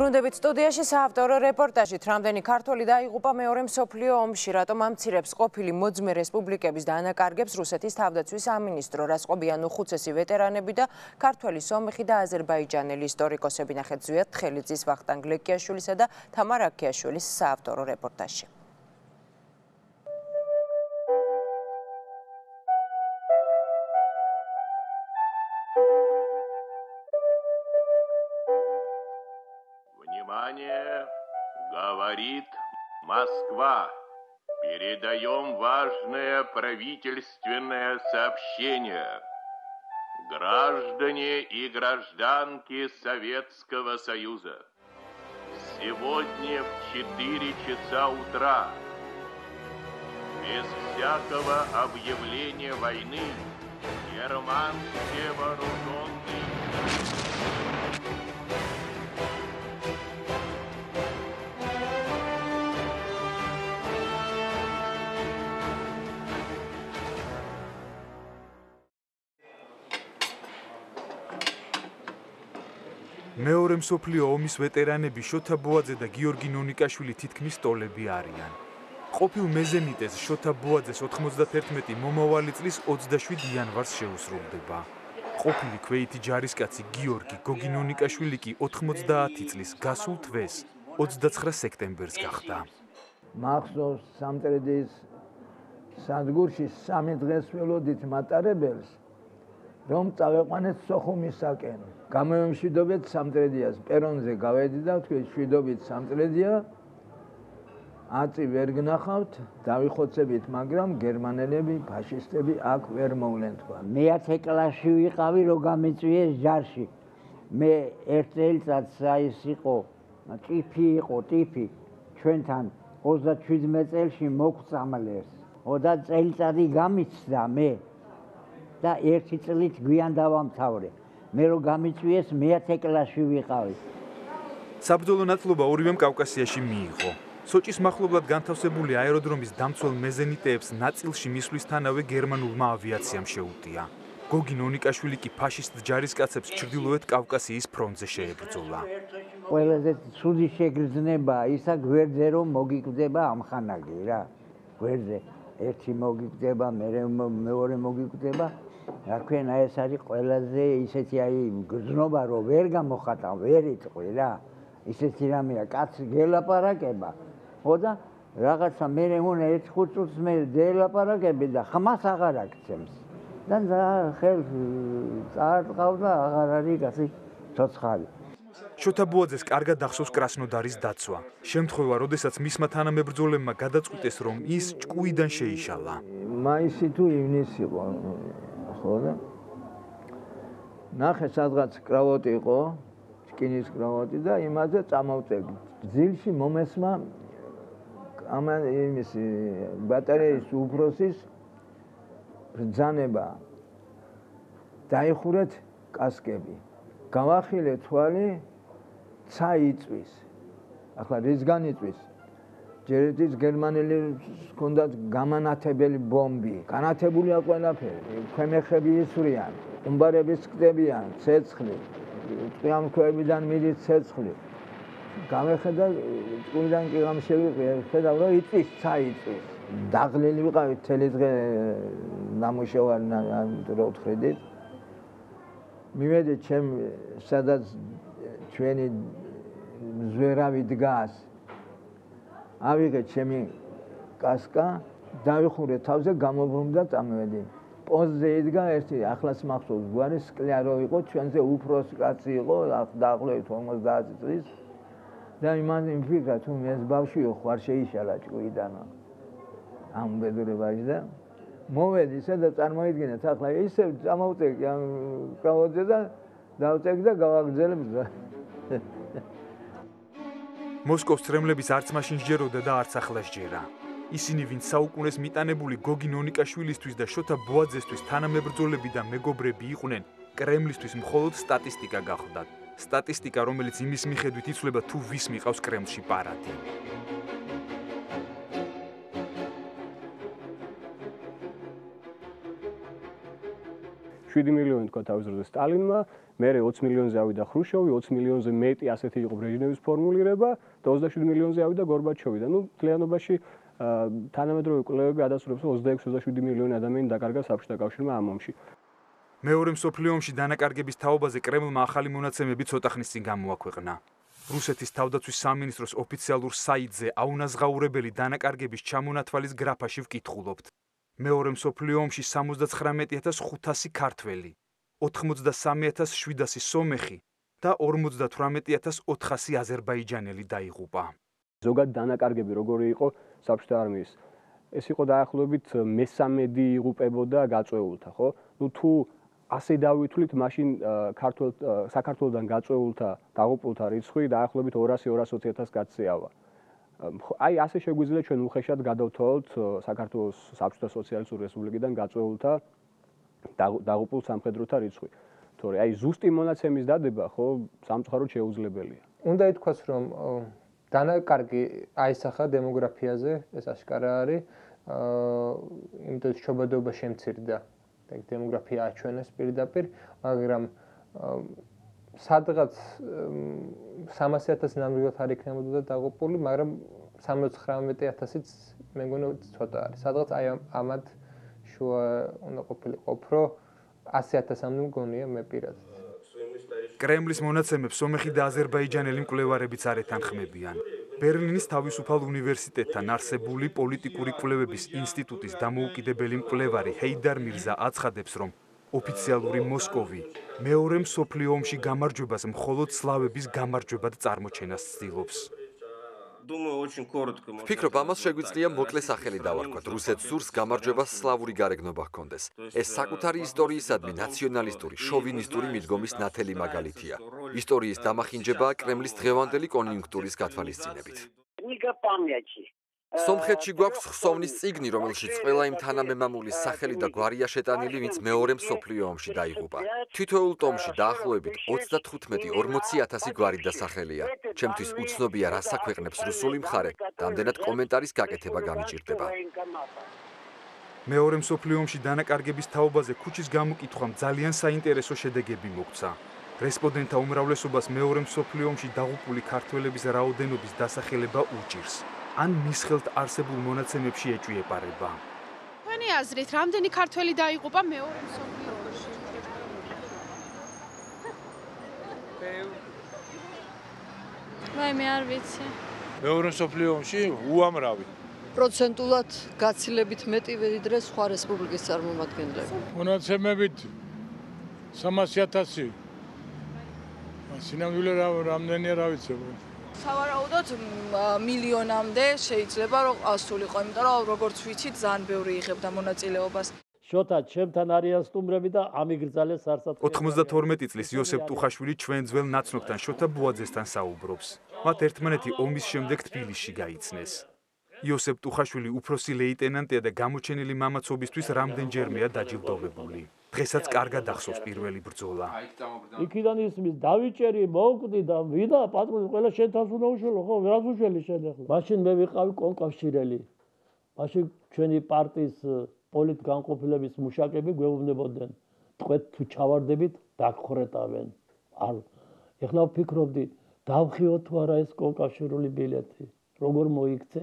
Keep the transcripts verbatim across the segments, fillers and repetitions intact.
დაბრუნდებით სტუდიაში საავტორო რეპორტაჟით. Რამდენი ქართველი დაიღუპა მეორე მსოფლიო ომში, რატომ ამცირებს ყოფილი მოძმე რესპუბლიკების დანაკარგებს რუსეთის თავდაცვის სამინისტრო, რას ყვებიან უხუცესი ვეტერანები და ქართველი სომეხი და აზერბაიჯანელი ისტორიკოსები. ნახეთ ზვიად თხელიძის, ვახტანგ ლეკიაშვილისა და თამარ აქიაშვილის საავტორო რეპორტაჟი. Внимание, говорит Москва. Передаем важное правительственное сообщение. Граждане и гражданки Советского Союза, сегодня в четыре часа утра, без всякого объявления войны, германские вооруженные მეორე მსოფლიო ომის ვეტერანები შოთა ბუაძე და გიორგი ნონიკაშვილი თითქმის ტოლები არიან. ყოფილ მეზენიტეს შოთა ბუაძეს ოთხმოცდაერთმეტი მომავალი წლის ოცდაშვიდი იანვარს შეუსრულდება. ყოფილი ქვეითი ჯარისკაცი გიორგი გოგი ნონიკაშვილი კი ოთხმოცდაათი წლის გასულ თვეს ოცდაცხრა სექტემბერს გახდა. მახსოვს სამტრედიის სადგურში სამი დღეს ველოდით მატარებელს, რომ წავეყვანეთ სოხუმისაკენ. გამომშვიდობეთ სამტრედიას, პერონზე გავედი და ვთქვი შვიდობით სამტრედია, აწი ვერ გნახავთ, დავიხოცებით, მაგრამ გერმანელები, ფაშისტები აქ ვერ მოვლენ თქვა. მეათე კლასში ვიყავი, რო გამიწვიეს ჯარში. მე ერთ წელიწადს ის იყო, ტიფი იყო, ტიფი ჩვენთან ოცდაშვიდმეტ წელში მოგვწამლეს. და წელიწადი გამიცდა მე და ერთი წლით გვიან დავამთავრე. მე რო გამიწვიეს მეათე კლასში ვიყავი. საბრძოლო ნათლობა ორივემ კავკასიაში მიიღო. სოჭის მახლობლად განთავსებული აეროდრომის დამცველ მეზენიტეებს ნაწილში მისვლისთანავე გერმანულმა ავიაციამ შეუტია. გოგი ნონიკაშვილი კი ფაშისტ ჯარისკაცებს ჩრდილოეთ კავკასიის ფრონტზე შეებრძოლა. ყველაზე ცუდი შეგრძნება ისა გვერდზე რომ მოგიკვდება ამხანაგი რა. გვერდზე ერთი მოგიკვდება, მეორე მოგიკვდება. რა ქვენ, აი ეს არის ყველაზე ისეთი აი გრძნობა რომ ვერ გამოხატავ, ვერ იტყვი რა. ისეთი რამეა, კაცი გელაპარაკება. ხო და რაღაცა მე უნდა ერთ ხუთ წუთს მე დელაპარაკები და ხმას აღარ აქცემს. და ხელს წააწყავდა, აღარ არის კაცი ცოცხალი. შოთა ბუაძეს კარგად ახსოვს კრასნოდარის დაცვა. შემთხვევა, როდესაც მისმა თანამებრძოლებმა გადაწყვიტეს, რომ ის ჭკუიდან შეიშალა. მაისი თუ ივნისი იყო. ხო და ნახე სადღაც კრავოტი იყო, ჩკინის კრავოტი და იმაზე წამოვწევდი. ძილში მომესმა ამან იმის ბატარეის უფროსის ბრძანება. დაიხურეთ კასკები. გავახილე თვალი, ცა იწვის. ახლა რის განიწვის? ჯერეთის გერმანელებს ჰქონდათ გამანათებელი ბომბი. განათებულია ყველაფერი. ქვემეხები ისვრიან, ყუმბარების კდებიან, ცეცხლი. ტყიამქვეებიდან მიდის ცეცხლი. გამეხედა ჭკუიდან კი გამშევიყრი, ხედავ რომ იწვის, ცა იწვის. დაღლილი ვიყავი მთელი დღე ნამუშევარი რო ვთხრიდით. მივედი ჩემ სადაც ჩვენი ზვერავი დგას. ავიღე ჩემი კასკა, დავიხურე თავზე, გამობრუნდა წამოვედი. პოზზე იდგა ერთი, ახლაც მახსოვს, გვარი სკლიარო იყო, ჩვენზე უფროსი კაცი იყო, დაახლოებით ორმოცდაათი წლის. და იმან იმფიქრა, თუ ეს ბავშვიო ხარ შეიშალა ჭკუიდან. ამ ბედურებაში და მოვედი ისე და წარმოიდგინეთ, ახლა ისე წამოვწეკი ამ კრავატზე და დავწეკ და გავაგრძელებ. მოსკოვს ცრემლების არც მაშინ სჯეროდა და არც ახლა სჯერა. ისინი, ვინც საუკუნეს მიტანებული გოგი ნონიკაშვილისთვის და შოთა ბუაძესთვის თანამებრძოლები და მეგობრები იყვნენ, კრემლისთვის მხოლოდ სტატისტიკა გახლდათ. სტატისტიკა, რომელიც იმის მიხედვით იცვლება, თუ ვის მიყავს კრემლში პარადი. შვიდი მილიონი თქვა თავის დროზე სტალინმა, მერე ოცი მილიონზე ავიდა ხრუშოვი, ოცი მილიონზე მეტი ასეთი იყო ბრეჟნევის ფორმულირება და ოცდაშვიდი მილიონზე ავიდა გორბაჩოვი და ნუ მთლიანობაში თანამედროვე კვლევები ადასტურებს, რომ ოცდაექვსი ოცდაშვიდი მილიონი ადამიანი დაკარგა საბჭოთა კავშირმა ამ ომში. მეორე მსოფლიო ომში დანაკარგების თაობაზე კრემლმა ახალი მონაცემები ცოტა ხნის წინ გამოაქვეყნა. რუსეთის თავდაცვის სამინისტროს ოფიციალურ საიტზე აუნაზღაურებელი დანაკარგების ჩამონათვალის გრაფაში ვკითხულობთ. მეორე მსოფლიო ომში სამოცდაცხრამეტი ათას ხუთასი ქართველი, ოთხმოცდასამი ათას შვიდასი სომეხი და ორმოცდათვრამეტი ათას ოთხასი აზერბაიჯანელი დაიღუპა. ზოგად დანაკარგები როგორი იყო საბჭოთა არმიის. ეს იყო დაახლოებით მესამედი იღუპებოდა გაწვეულთა, ხო? ნუ თუ ასე დავითვლით, მაშინ ქართულ საქართველოსდან გაწვეულთა, დაღუპულთა რიცხვი დაახლოებით ორასი ორასი ოცი ათას გაწეავა. აი ასე შეგვიძლია ჩვენ უხეშად გადავთვალოთ საქართველოს საბჭოთა სოციალისტური რესპუბლიკიდან გაწვეულთა დაღუპულ სამხედროთა რიცხვი. თორე აი ზუსტი მონაცემის დადება, ხო, სამწუხაროდ შეუძლებელია. უნდა ითქვას, რომ დანაკარგი აისახა დემოგრაფიაზე, ეს აშკარა არის, იმიტომ რომ შობადობა შემცირდა. დემოგრაფია აჩვენეს პირდაპირ, მაგრამ სადღაც სამასი ათასი ნამდვილად არ იქნებოდა დაღუპული, მაგრამ სამოცდათხრამეტი ათასიც მე მგონი ცოტა არის. სადღაც აი ამად შუა უნდა ყოფილიყო უფრო ასი ათასამდე მგონია მე პირადად. კრემლის მონაცემებს სომეხი და აზერბაიჯანელი მკვლევარებიც არ ეთანხმებიან. ბერლინის თავისუფალ უნივერსიტეტთან არსებული პოლიტიკური კვლევების ინსტიტუტის დამოუკიდებელი მკვლევარი ჰეიდარ მირზა აცხადებს, რომ ოფიციალური მოსკოვი მეორე მსოფლიო ომში გამარჯვებას მხოლოდ სლავების გამარჯვებად წარმოჩენას ცდილობს. ვფიქრობ, ამას შეგვიძლია მოკლე სახელი დავარქვათ. რუსეთს სურს გამარჯვებას სლავური გარეგნობა ჰქონდეს. ეს საკუთარი ისტორიისადმი ნაციონალისტური, შოვინისტური მიდგომის ნათელი მაგალითია. ისტორიის დამახინჯებაა კრემლის დღევანდელი კონიუნქტურის გათვალისწინებით. სომხეთში გვაქვს ხსოვნის წიგნი, რომელშიც ყველა იმ თანამემამულის სახელი და გვარია შეტანილი, ვინც მეორე მსოფლიო ომში დაიღუპა. თითოეულ ტომში დაახლოებით ოცდათხუთმეტი ორმოცი ათასი გვარი და სახელია. ჩემთვის უცნობია, რას აქვეყნებს რუსული მხარე, რამდენად კომენტარის გაკეთება გამიჭირდება. მეორე მსოფლიო ომში დანაკარგების თაობაზე ქუჩის გამოკითხვამ ძალიან საინტერესო შედეგები მოგცა. რესპონდენტთა უმრავლესობას მეორე მსოფლიო ომში დაღუპული ქართველების რაოდენობის დასახელება უჭირს. ან მის ხელთ არსებულ მონაცემებში ეჭვიეპარება. თქვენი აზრით, რამდენი ქართველი დაიღუპა მეორე მსოფლიო ომში? მე მე არ ვიცი. მეორე მსოფლიო ომში უამრავი. პროცენტულად გაცილებით მეტი ვიდრე სხვა რესპუბლიკის წარმომადგენლები. მონაცემებით სამასი ათასი. სინამდვილე რამდენია რა ვიცი. სავარაუდოდ მილიონამდე შეიძლება რომ ასულიყო, იმიტომ რომ როგორც ვიცით, ძალიან ბევრი იღებდა მონაწილეობას. შოთა ჩემთან არიან სტუმრები და ამიგრძალეს არსად. ოთხმოცდათორმეტი წლის იოსებ ტუხაშვილი ჩვენ ძველ ნაცნობთან შოთა ბუაძესთან საუბრობს. მათ ერთმანეთი ომის შემდეგ თბილისში გაიცნეს. იოსებ ტუხაშვილი უფროსი ლეიტენანტია და გამოჩენილი მამაცობისთვის რამდენჯერმეა დაჯილდოვებული. დღესაც კარგად ახსოვს პირველი ბრძოლა. იქიდან ისმის დავიჭერი, მოვკვდი და ვიდა პატრონი ყველა შენ თავს უნდა უშველო, ხო, რას უშველი შენ ახლა? მაშინ მე ვიყავი კონკავშირელი. მაშინ ჩვენი პარტიის პოლიტგანყოფილების მუშაკები გვეუბნებოდნენ, თქვენ თუ ჩავარდებით, დაგხრეტავენ. არ ეხლა ვფიქრობდი, დავხიო თუ არა ეს კონკავშირული ბილეთი. როგორ მოიქცე?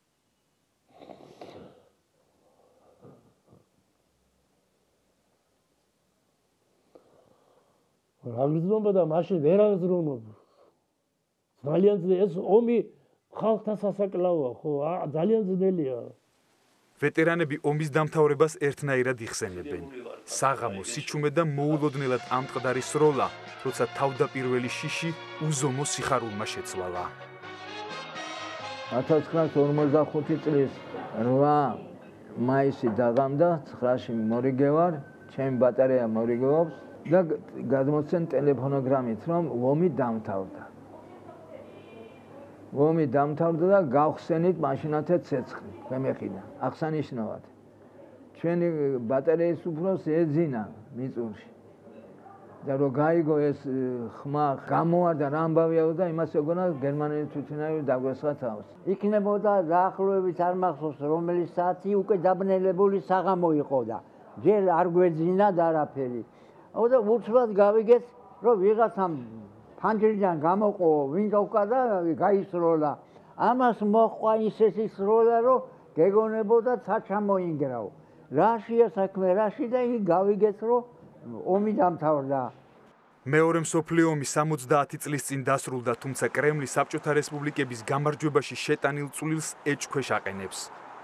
რა გზნობა და მაშინ ვერ აღზრუნობ. ძალიან ეს ომი ხალხთა სასაკლაოა, ხო, ძალიან ძნელია. ვეტერანები ომის დამთავრებას ერთნაირად იხსენებენ. საღამო, სიჩუმე და მოულოდნელად ამტყდარი სროლა, როცა თავდაპირველი შიში უზომო სიხარულმა შეცვალა. ათას ცხრაასი ორმოცდახუთი წლის რვა მაისი დაღამდა, ცხრაში მორიგე ვარ, ჩემი ბატარეა მორიგეობს. და გადმოცენ ტელეფონოგრამით, რომ ომი დამთავრდა. ომი დამთავრდა და გავხსენით მაშინათაც ცეცხლი, გამეხიდა. აღსანიშნავად. ჩვენი ბატარეის უფროს ეძინა მიწურში. და რომ გაიგო ეს ხმა, გამოარდა რა ამბავია და იმას ეგონა გერმანელი თვითონავი დაგვესხა თავს. იქნებოდა დაახლოებით არ მახსოვს რომელი საათი უკვე დაბნელებული საღამო იყო და ჯერ არ გვეძინა და არაფერი. და უცბად გავიგეთ, რომ ვიღაცამ ფანჯრიდან გამოყო, ვინ გავკადა, გაისროლა. ამას მოყვა ისეთი სროლა, რომ გეგონებოდა საჩამოინგრაო. რაშია საქმე, რაში და იგი გავიგეთ, რომ ომი დამთავრდა. მეორე მსოფლიო ომი სამოცდაათი წლის წინ დასრულდა, თუმცა კრემლი საბჭოთა რესპუბლიკების გამარჯვებაში შეტანილ წვლილს ეჭქვეშ აყენებს.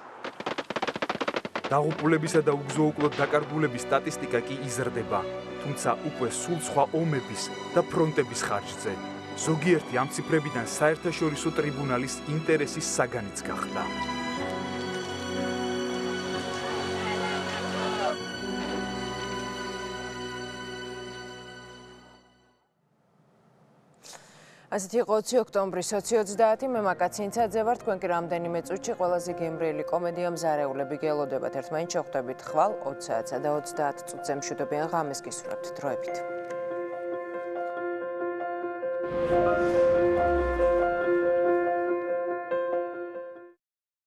დაღუპულებისა და უგზო-უკლოდ დაკარგულების სტატისტიკა კი იზრდება, თუმცა უკვე სულ სხვა ომების და ფრონტების ხარჯზე. ზოგიერთი ამ ციფრებიდან საერთაშორისო ტრიბუნალის ინტერესის საგანიც გახდა. ასეთი იყო ოცი ოქტომბრის ოცი ოცდაათი, მე მაკაცინცაძე ვარ, თქვენ კი რამდენიმე წუთში ყველაზე გემრიელი კომედია მზარეულები გელოდებათ, ერთმანეთს შეხვდებით ხვალ ოცი საათსა და ოცდაათ წუთზე მშვიდობიან ღამეს გისურვებთ, დროებით.